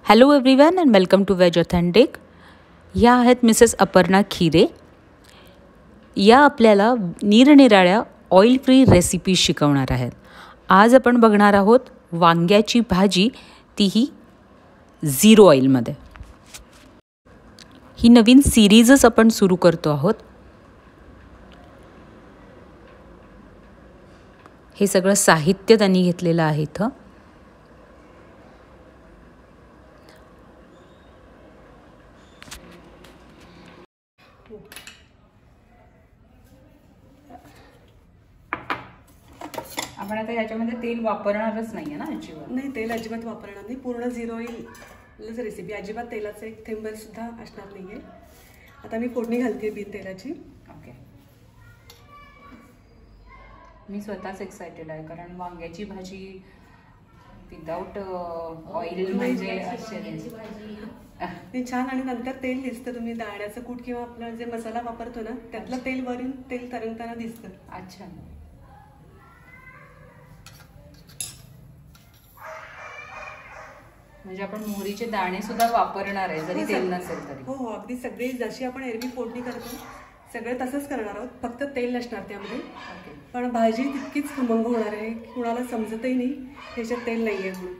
Hello everyone and welcome to veg authentic. ह्या आहेत Mrs Aparna खिरे. या आपल्याला निरनिराळ्या ऑइल फ्री रेसिपीज शिकवणार आहेत. आज आपण बघणार आहोत वांग्याची भाजी, तीही 0 ऑइलमध्ये. ही नवीन सिरीजच आपण सुरू करतो आहोत. हे सगळं साहित्य त्यांनी घेतलेलं आहे इथं. आपण आता याच्यामध्ये तेल वापरणारच नाहीये ना अजिबात? नाही, तेल अजिबात वापरणार नाही. पूर्ण 0 ऑइलच रेसिपी. अजिबात तेलाचं एक थेंबर सुद्धा असणार नाहीये. आता मी फोडणी घालते बिन तेलाची. ओके. मी स्वतःच एक्सायटेड आहे, कारण वांग्याची भाजी विदाउट ऑइल म्हणजे ती छान. आणि नंतर तेल दिसतं. तुम्ही दाण्याचं कूट किंवा आपला जे मसाला वापरतो ना, त्यातलं तेल वरून तेल तरंगताना दिसतं. अच्छा. म्हणजे आपण मोहरीचे दाणे सुद्धा वापरणार आहे जरी तेल नसेल तरी? हो हो, अगदी सगळी जशी आपण एरवी फोडणी करतो सगळं तसंच करणार आहोत. फक्त तेल नसणार त्यामध्ये. पण भाजी तितकीच खमंग होणार आहे. कुणाला समजतही नाही त्याच्यात तेल नाहीये म्हणून.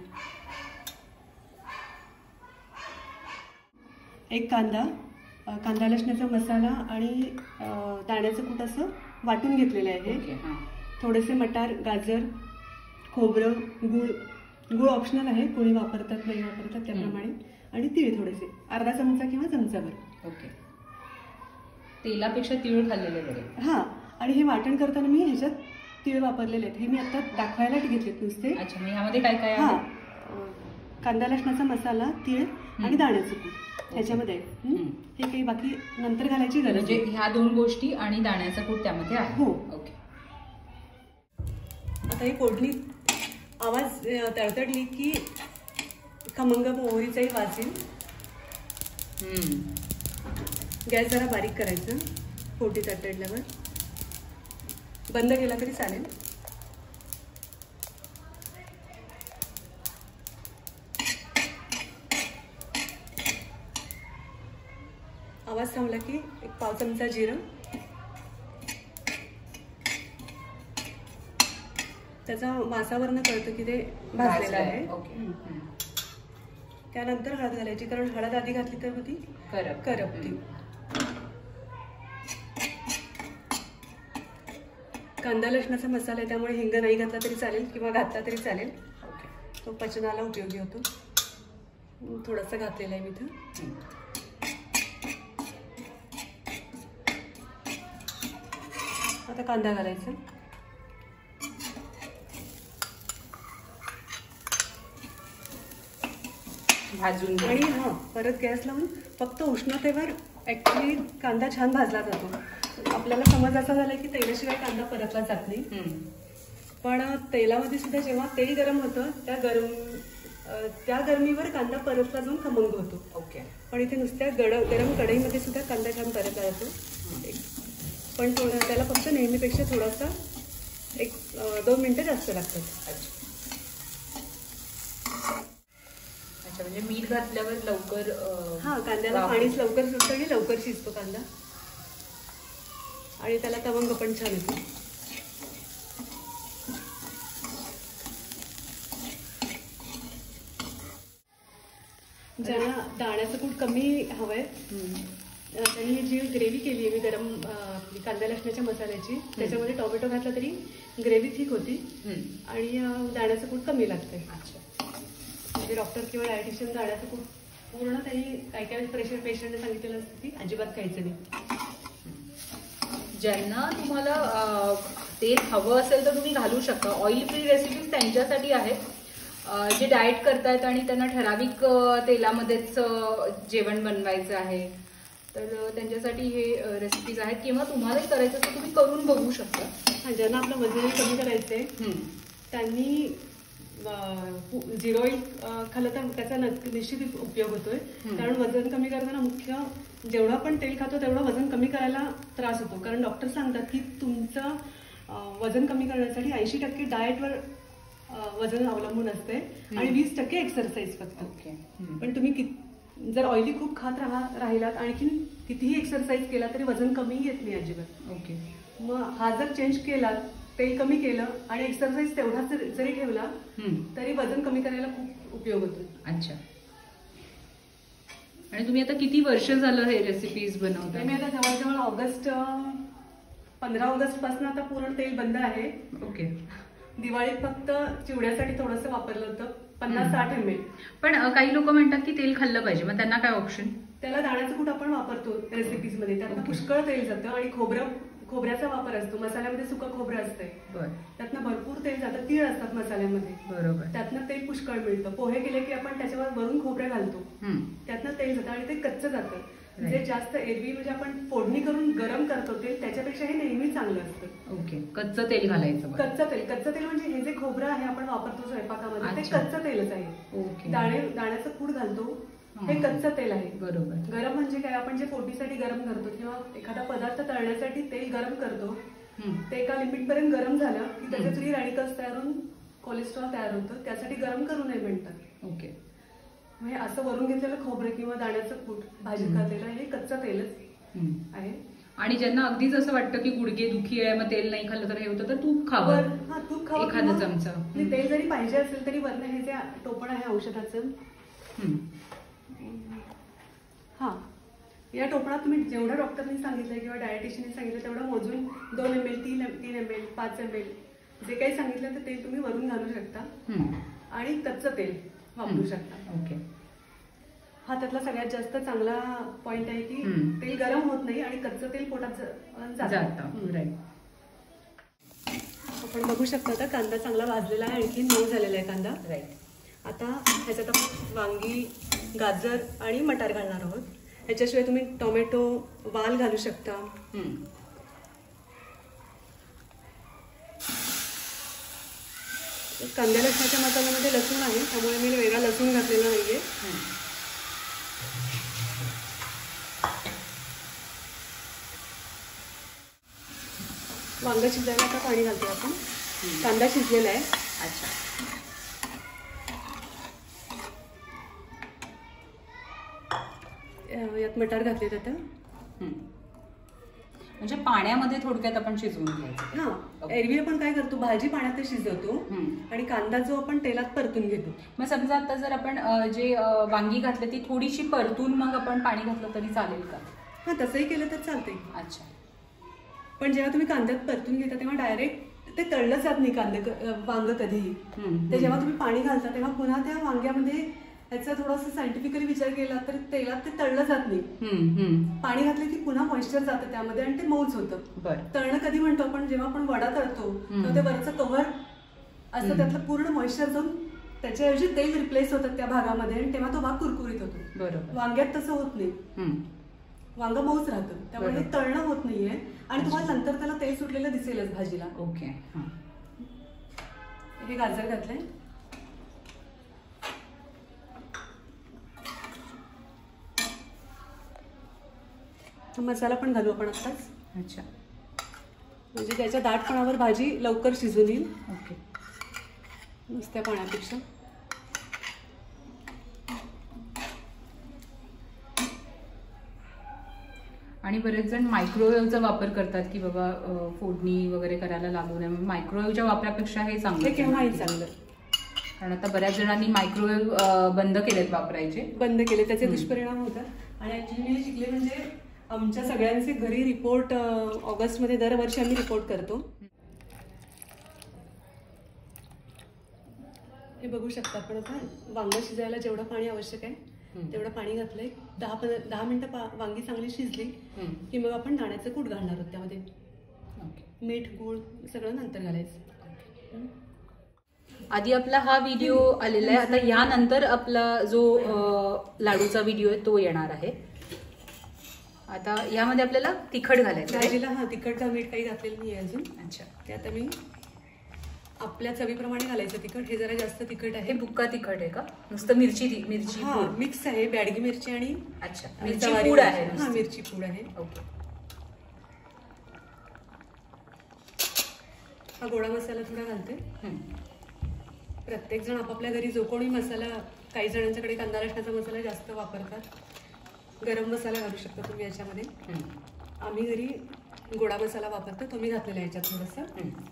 एक कांदा लसणाचा मसाला आणि दाण्याचं कूट असं वाटून घेतलेलं आहे. थोडेसे मटार, गाजर, खोबरं, गूळ ऑप्शनल आहे, कोणी वापरतात नाही वापरतात त्याप्रमाणे. आणि तीळ थोडेसे, अर्धा चमचा किंवा चमचाभर. ओके. तेलापेक्षा तीळ खाल्लेले बरे. हां. आणि हे वाटण करताना मी ह्याच्यात तीळ वापरलेले आहेत. हे मी आता दाखवायला घेतलेत नुसते. अच्छा. मग ह्यामध्ये काय काय? हां, कांदा लसणाचा मसाला, तीळ आणि दाण्याचं कूट ह्याच्यामध्ये आहे. हे काही बाकी नंतर घालायची गरज म्हणजे ह्या 2 गोष्टी आणि दाण्याचा कूट त्यामध्ये आहे. हो. ओके. आता ही फोडणी आवाज तडतडली की खमंग मोहरीचाही वास येईल. गॅस जरा बारीक करायचं. फोडणी तडतडल्यावर बंद केला तरी चालेल. आवाज थांबला की एक पाव चमचा जिरं, त्याचा वासावरनं कळतं की ते भाजलेलं आहे. त्यानंतर हळद घालायची, कारण हळद आधी घातली तर ती करपती. कांदा लसणाचा मसाला आहे त्यामुळे हिंग नाही घातला तरी चालेल किंवा घातला तरी चालेल. तो पचनाला उपयोगी होतो. थोडासा घातलेला आहे मी इथं. आता कांदा घालायचा. भाजून आणि परत गॅस लावून फक्त उष्णतेवर ऍक्च्युली कांदा छान भाजला जातो. आपल्याला समज असा झाला की तेलाशिवाय कांदा परतला जात नाही. पण तेलामध्ये सुद्धा जेव्हा तेल गरम होतं त्या गरमीवर कांदा परतला जाऊन खमंग होतो. ओके. पण इथे नुसत्या गरम कढईमध्ये सुद्धा कांदा छान परतला जातो. पण त्याला फक्त नेहमीपेक्षा थोडासा 1-2 मिनिटं जास्त लागतात. अच्छा. म्हणजे मीठ घातल्यावर लवकर कांद्याला पाणीच लवकर सुटतं आणि लवकर शिजतो कांदा. आणि त्याला तवंग पण छान येतो. ज्यांना दाण्याचं कूट कमी हवंय त्यांनी जी ग्रेव्ही केली आहे मी गरम कांदा लसणाच्या मसाल्याची, त्याच्यामध्ये टोमॅटो घातला तरी ग्रेव्ही थिक होती आणि दाण्याचं कूट कमी लागतंय. म्हणजे डॉक्टर किंवा डायटिशियन दाण्याचं कूट पूर्ण त्यांनी काही पेशंटने सांगितलेलं असतं की अजिबात खायचं नाही. ज्यांना तुम्हाला तेल हवं असेल तर तुम्ही घालू शकता. ऑइल फ्री रेसिपीज त्यांच्यासाठी आहेत जे डाएट करतायत आणि त्यांना ठराविक तेलामध्येच जेवण बनवायचं आहे, तर त्यांच्यासाठी हे रेसिपीज आहेत. किंवा तुम्हालाही करायचं तर तुम्ही करून बघू शकता. ज्यांना आपलं वजन कमी करायचंय त्यांनी 0 ऑइल खाल्लं तर त्याचा निश्चित उपयोग होतोय. कारण वजन कमी करताना मुख्य जेवढं आपण तेल खातो तेवढं वजन कमी करायला त्रास होतो. कारण डॉक्टर सांगतात की तुमचं वजन कमी करण्यासाठी 80% डाएटवर वजन अवलंबून असते आणि 20% एक्सरसाइज फक्त. ओके. पण तुम्ही जर ऑइली खूप खात राहिलात आणखी कितीही एक्सरसाइज केला तरी वजन कमी येत नाही अजिबात. ओके. मग हा जर चेंज केला, तेल कमी केलं आणि एक्सरसाइज तेवढाच जरी ठेवला तरी वजन कमी करायला खूप उपयोग होतो. अच्छा. आणि तुम्ही आता किती वर्ष झालं हे रेसिपीज बनवता? मी आता जवळजवळ 15 ऑगस्ट पासून आता पूर्ण तेल बंद आहे. ओके. दिवाळीत फक्त चिवड्यासाठी थोडंसं वापरलं होतं 50-60 ml. पण काही लोक म्हणतात की तेल खाल्लं पाहिजे, मग त्यांना काय ऑप्शन? त्याला दाण्याचं कूट आपण वापरतो रेसिपीज मध्ये, त्यातनं पुष्कळ तेल जातं आणि खोबऱ्याचा वापर असतो. मसाल्यामध्ये सुकं खोबरं असतंय, त्यातनं भरपूर तेल जातं. तीळ असतात मसाल्यामध्ये, बरोबर, त्यातनं तेल पुष्कळ मिळतं. पोहे केले की आपण त्याच्यावर वरून खोबरं घालतो, त्यातनं तेल जातं आणि ते कच्चं जातं. जे जास्त एरवी म्हणजे आपण फोडणी करून गरम करतो तेल, त्याच्यापेक्षा हे नेहमी चांगलं असतं. ओके. कच्चं तेल घालायचं. कच्चं तेल म्हणजे हे जे खोबरं आहे आपण वापरतो स्वयंपाकामध्ये, ते कच्चं तेलच आहे. ओके. दाण्याचं कूट घालतो, हे कच्चं तेल आहे. बरोबर. गरम म्हणजे काय, आपण जे फोडणीसाठी गरम करतो किंवा एखादा पदार्थ तळण्यासाठी तेल गरम करतो, ते एका लिमिट पर्यंत गरम झालं की त्याच्यात फ्री रॅडिकल्स तयार होऊन कोलेस्ट्रॉल तयार होतं, त्यासाठी गरम करू नये म्हणतात. ओके. म्हणजे असं वरून घेतलेलं खोबरं किंवा दाण्याचं कूट भाजीत घातलेलं हे कच्चं तेलच आहे. आणि ज्यांना अगदीच असं वाटतं की गुडघे दुखी आहे, मग तेल नाही खाल्लं तर हे होतं, तर तूप खावं. तूप खावं, एखादा चमचा. तेल जरी पाहिजे असेल तरी वरनं हे जे टोपण आहे औषधाचं, या टोपणात तुम्ही जेवढं डॉक्टरनी सांगितलं किंवा डायटिशियनने सांगितलं तेवढं मोजून 2 ml, 3 ml, 5 ml जे काही सांगितलं तर ते तुम्ही वरून घालू शकता आणि कच्चं तेल वापरू शकता. ओके. हा त्यातला सगळ्यात जास्त चांगला पॉइंट आहे की तेल गरम होत नाही आणि कच्चं तेल पोटात जातं. राईट. आपण बघू शकता आता कांदा चांगला भाजलेला आहे, आणखी मऊ झालेला आहे कांदा. राईट. आता ह्याच्यात आपण वांगी, गाजर आणि मटार घालणार आहोत. ह्याच्याशिवाय तुम्ही टोमॅटो, वाल घालू शकता. कांद्या लसणाच्या मसाल्यामध्ये लसूण आहे, त्यामुळे मी वेगळा लसूण घातलेला नाहीये. वांगा शिजायला आता पाणी घालतो आपण. कांदा शिजलेला आहे. अच्छा. यात मटार घातले आता. म्हणजे पाण्यामध्ये थोडक्यात आपण शिजवून घ्यायचं. हा, एरवी आपण काय करतो, भाजी पाण्यात शिजवतो आणि कांदा जो आपण तेलात परतून घेतो. मग समजा आता जर आपण जे वांगी घातली ती थोडीशी परतून मग आपण पाणी घातलं तरी चालेल का? हा, तसंही केलं तर चालते. अच्छा. पण जेव्हा तुम्ही कांद्यात परतून घेता तेव्हा डायरेक्ट ते तळलं जात नाही वांग कधीही. ते जेव्हा तुम्ही पाणी घालता तेव्हा पुन्हा त्या वांग्यामध्ये ह्याचा थोडासा सायंटिफिकली विचार केला तर तेलात ते तळलं जात नाही. पाणी घातलं की पुन्हा मॉइश्चर जातं त्यामध्ये आणि ते मऊच होतं. तळणं कधी म्हणतो आपण, जेव्हा आपण वडा तळतो तेव्हा ते वरचं कव्हर असतं, त्यातलं पूर्ण मॉइश्चर जाऊन त्याच्याऐवजी तेल रिप्लेस होतं त्या भागामध्ये आणि तेव्हा तो भाग कुरकुरीत होतो. बरोबर. वांग्यात तसं होत नाही, वांग मऊच राहतं, त्यामुळे हे तळणं होत नाहीये आणि तुम्हाला नंतर त्याला तेल सुटलेलं दिसेलच भाजीला. ओके. हे गाजर घातलंय. मसाला पण घालू आपण आत्ताच. अच्छा. म्हणजे त्याच्या दाटपणावर भाजी लवकर शिजून येईल. ओके. नुसत्या पाण्यापेक्षा. आणि बरेच जण मायक्रोवेव्हचा वापर करतात की बाबा फोडणी वगैरे करायला लागू नये, मायक्रोवेव्हच्या वापरापेक्षा हे चांगलं. केव्हाही चांगलं, कारण आता बऱ्याच जणांनी मायक्रोवेव्ह बंद केलेत वापरायचे. बंद केले, त्याचे दुष्परिणाम होतात. आणि ऍक्च्युली मी शिकले म्हणजे आमच्या सगळ्यांचे घरी रिपोर्ट ऑगस्टमध्ये दरवर्षी आम्ही रिपोर्ट करतो. हे बघू शकता आपण. आता वांग शिजायला जेवढं पाणी आवश्यक आहे तेवढं पाणी घातलंय. 10 मिनिटं वांगी चांगली शिजली की मग आपण दाण्याचं कूट घालणार आहोत त्यामध्ये. मीठ, गूळ सगळं नंतर घालायचं. आधी आपला हा व्हिडिओ आलेला आहे, आता यानंतर आपला जो लाडूचा व्हिडिओ आहे तो येणार आहे. आता यामध्ये आपल्याला तिखट घालायचं भाजीला. हा, तिखट मीठ काही घातलेलं नाही अजून. अच्छा. ते आता मी आपल्या चवीप्रमाणे घालायचं तिखट. हे जरा जास्त तिखट आहे. बुक्का तिखट आहे का? नुसतं मिरची मिक्स आहे, बॅडगी मिरची आणि अच्छा मिरची पूड आहे. हा, मिरची पूड आहे. ओके. हा गोडा मसाला थोडा घालते. प्रत्येक जण आपापल्या घरी जो कोणी मसाला, काही जणांच्याकडे कांदा लसणाचा मसाला जास्त वापरतात, गरम मसाला घालू शकता तुम्ही याच्यामध्ये. आम्ही घरी गोडा मसाला वापरतो, तो मी घातलेला याच्यात थोडंसं.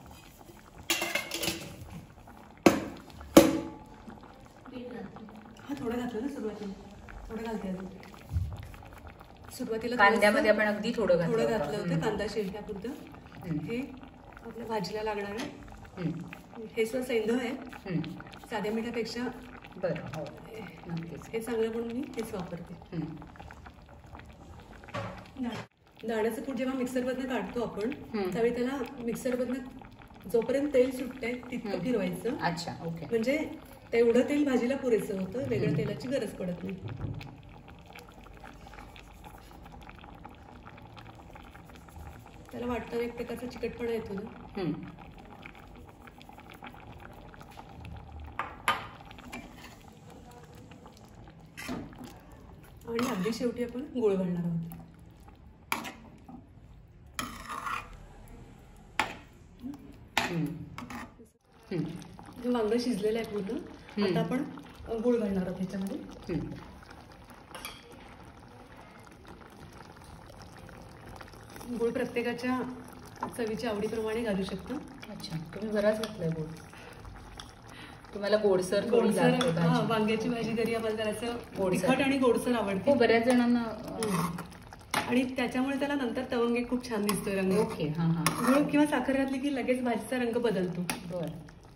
हा थोडं घातलं ना सुरुवातीला, थोडं घालते अजून. सुरुवातीला कांद्यामध्ये आपण अगदी थोडं घातलं होतं, कांदा शिजण्यापुरतं. हे आपल्या भाजीला लागणार आहे. हे सुद्धा सैंधव आहे, साध्या मिठापेक्षा. बरं, हो नक्कीच. हे चांगलं म्हणून मी हेच वापरते. दाण्याचं कूट जेव्हा मिक्सरमधनं काढतो आपण, त्यावेळी त्याला मिक्सरमधनं जोपर्यंत तेल सुटतंय तितकं फिरवायचं. अच्छा, ओके. म्हणजे तेवढं तेल भाजीला पुरेसं होतं, वेगळ्या तेलाची गरज पडत नाही. त्याला वाटताना एक प्रकारचा चिकटपणा येतो ना. आणि अगदी शेवटी आपण गूळ घालणार आहोत. वांग शिजलेलं आहे पूर्ण. आता आपण गूळ घालणार आहोत ह्याच्यामध्ये. गूळ प्रत्येकाच्या चवीच्या आवडीप्रमाणे घालू शकतो. अच्छा, तुम्ही बराच घातलाय गूळ. तुम्हाला गोडसर वांग्याची भाजी घरी आम्हाला करायचं तिखट आणि गोडसर आवडते. बऱ्याच जणांना. आणि त्याच्यामुळे त्याला नंतर तवंगी खूप छान दिसतोय रंग. ओके. गूळ किंवा साखर घातली की लगेच भाजीचा रंग बदलतो. बरं.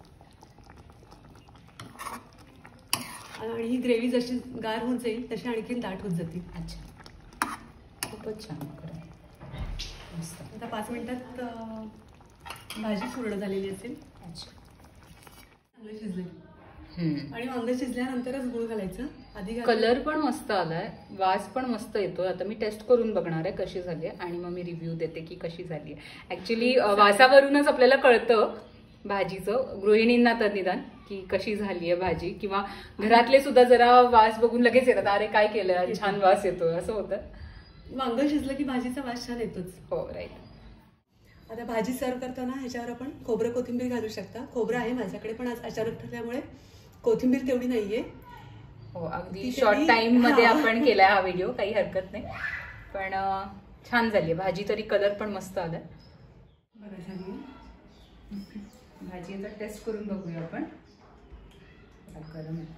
आणि ही ग्रेव्ही जशी गार होत जाईल तशी आणखीन दाट होत जाते. अच्छा, खूपच छान. आता 5 मिनिटात भाजी पूर्ण झालेली असेल. अच्छा, चांगलं शिजले. आणि वांग शिजल्यानंतरच गूळ घालायचं. आधी कलर पण मस्त आलाय, वास पण मस्त येतोय. आता मी टेस्ट करून बघणार आहे कशी झाली आहे आणि मग मी रिव्ह्यू देते की कशी झाली आहे. ऍक्च्युली वासावरूनच आपल्याला कळतं भाजीचं, गृहिणींना तर निदान, की कशी झाली आहे भाजी. किंवा घरातले सुद्धा जरा वास बघून लगेच येतात, अरे काय केलं, छान वास येतोय, असं होतं. वांग शिजलं की भाजीचा वास छान येतोच. हो, राईट. आता भाजी सर्व करताना ह्याच्यावर आपण खोबरं कोथिंबीर घालू शकता. खोबरं आहे माझ्याकडे, पण आज अचानक ठरल्यामुळे कोथिंबीर तेवढी नाहीये. हो, अगदी शॉर्ट टाइम मध्ये आपण केलाय हा व्हिडिओ, काही हरकत नाही. पण छान झाली भाजी, तरी कलर पण मस्त आलाय. बरं झाली भाजी. आता टेस्ट करून बघूया आपण. गरम आहे.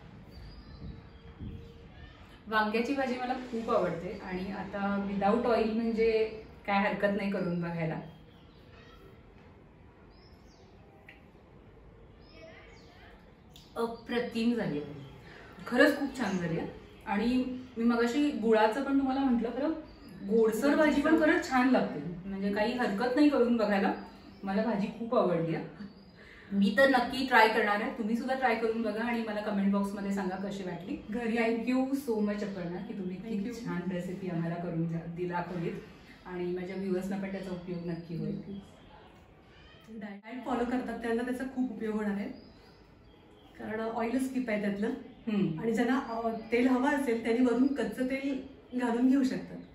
वांग्याची भाजी मला खूप आवडते आणि आता विदाऊट ऑइल म्हणजे काय हरकत नाही करून बघायला. अप्रतिम झाली आहे, खरंच खूप छान झाली आहे. आणि मी मगाशी गुळाचं पण तुम्हाला म्हटलं, खरं गोडसर भाजी पण खरंच छान लागते. म्हणजे काही हरकत नाही करून बघायला. मला भाजी खूप आवडली आहे. मी तर नक्की ट्राय करणार आहे. तुम्ही सुद्धा ट्राय करून बघा आणि मला कमेंट बॉक्समध्ये सांगा कशी वाटली. घरी. थँक्यू सो मच अपर्णा की तुम्ही खूप छान रेसिपी आम्हाला करून दाखवलीत आणि माझ्या व्ह्युअर्सना पण त्याचा उपयोग नक्की होईल. डाएट फॉलो करतात त्यांना त्याचा खूप उपयोग होणार आहे, कारण ऑइल स्किप आहे त्यातलं. आणि ज्यांना तेल हवं असेल त्यांनी वरून कच्चं तेल घालून घेऊ शकतात.